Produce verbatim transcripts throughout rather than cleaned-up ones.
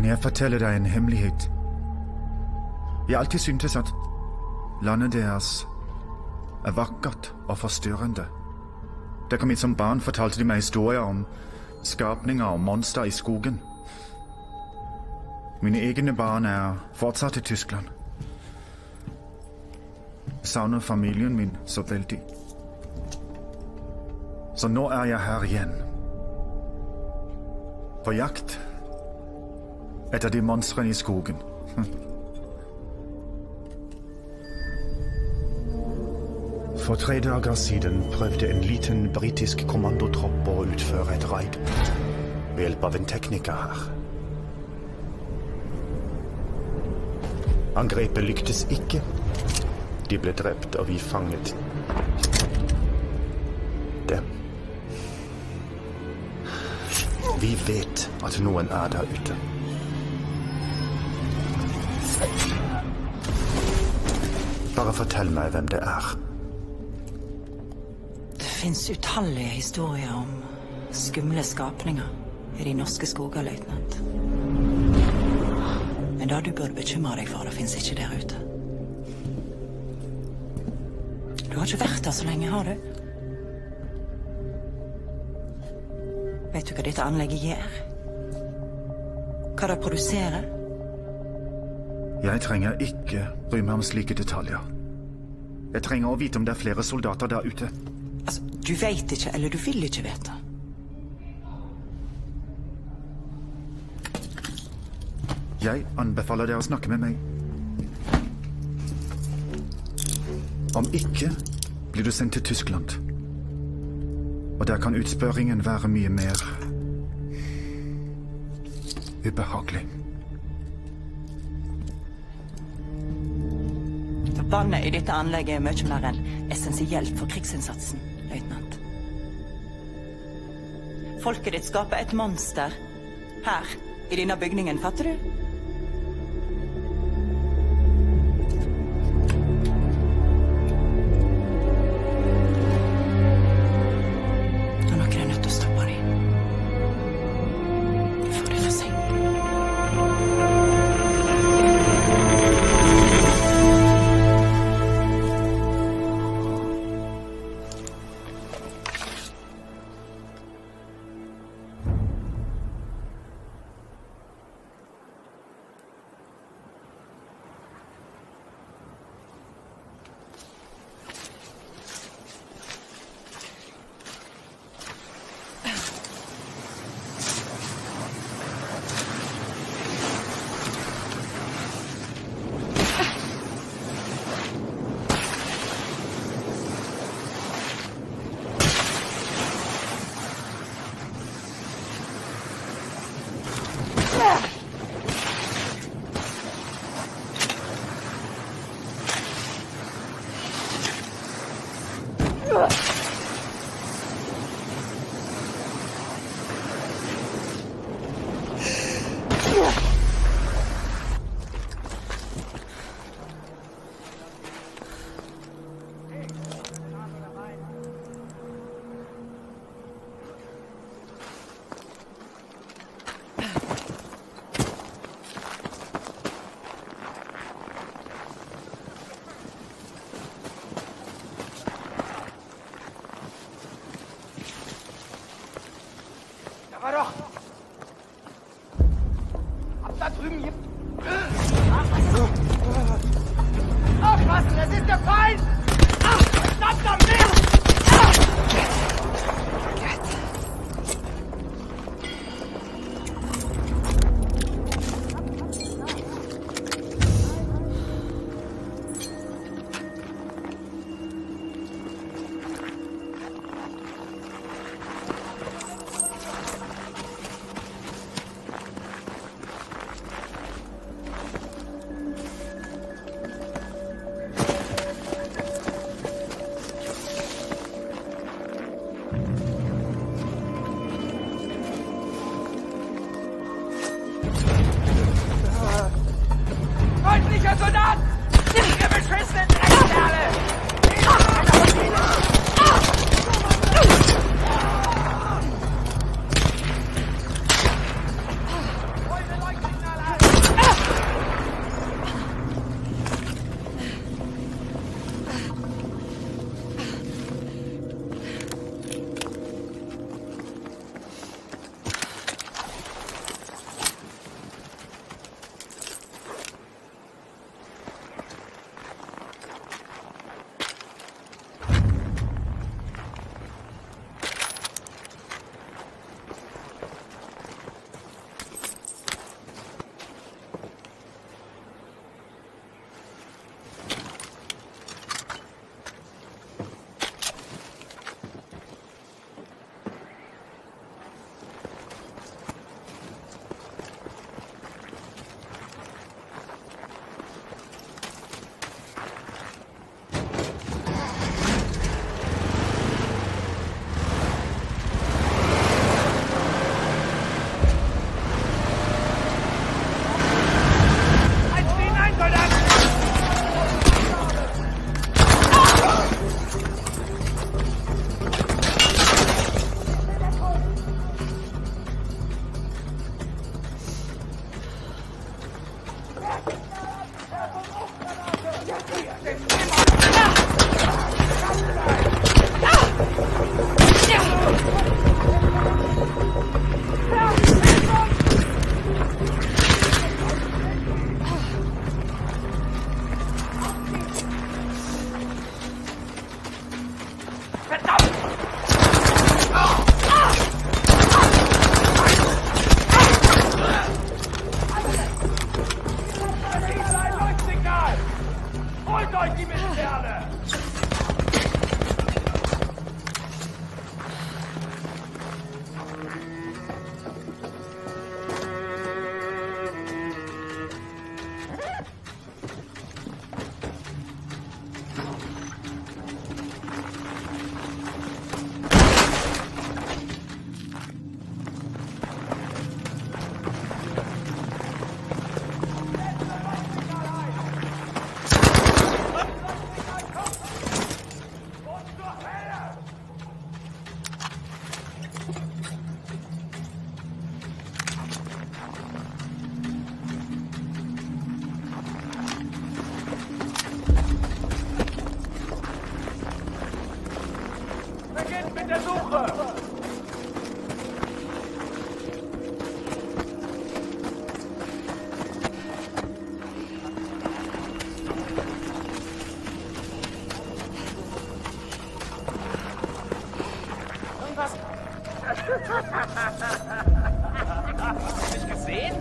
Kan jeg fortelle deg en hemmelighet? Jeg alltid syntes at landet deres er vakkert og forstyrrende. Da jeg kom hit som barn, fortalte de meg historier om skapninger og monster i skogen. Mine egne barn er fortsatt i Tyskland. Jeg savner familien min så veldig. Så nå er jeg her igjen. På jakt etter de monstrene i skogen. For tre dager siden prøvde en liten britisk kommandotropp å utføre et raid ved hjelp av en tekniker her. Angrepet lyktes ikke. De ble drept, og vi fanget dem. Vi vet at noen er der ute. Bare fortell meg hvem det er. Det finnes utallige historier om skumle skapninger i de norske skoger, løytnant. Men det du burde bekymre deg for, det finnes ikke der ute. Du har ikke vært der så lenge, har du? Vet du hva dette anlegget gjør? Hva det produserer? Jeg trenger ikke bry meg om slike detaljer. Jeg trenger å vite om det er flere soldater der ute. Altså, du vet ikke, eller du vil ikke vite. Jeg anbefaler deg å snakke med meg. Om ikke, blir du sendt til Tyskland. Og der kan utspørringen være mye mer ubehagelig. Vannet i dette anlegget er mye mer enn essensielt for krigsinnsatsen, løytnant. Folket ditt skaper et monster her, i denne bygningen, fatter du? Hast du mich gesehen?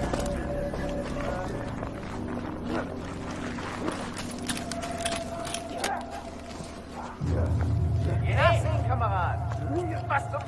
Ja, Kamerad. Was zum...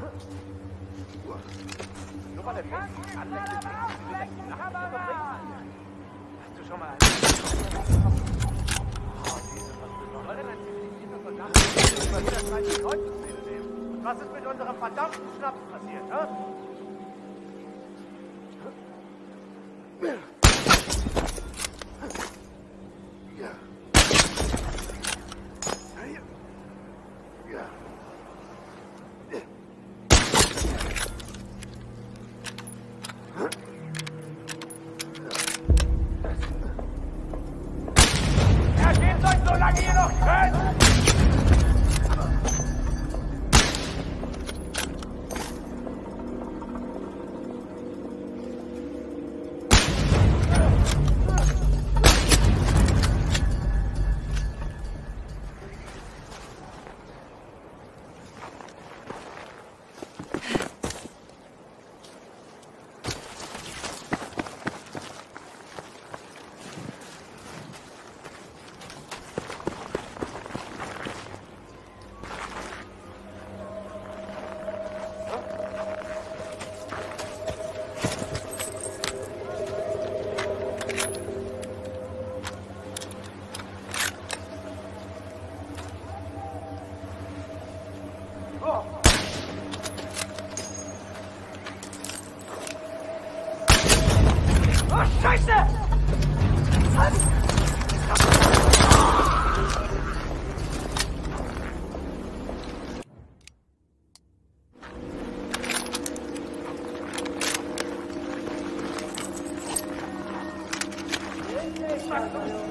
Nur weil er wirklich anlächelt, hast du schon mal einen... Soll denn ein zivilisierter Soldat über hundertdreißig Kreuzungswege nehmen? Und was ist mit unserem verdammten Schnaps passiert, hä? Ergebt euch, solange ihr noch könnt! Oh, Scheiße! Was? Was?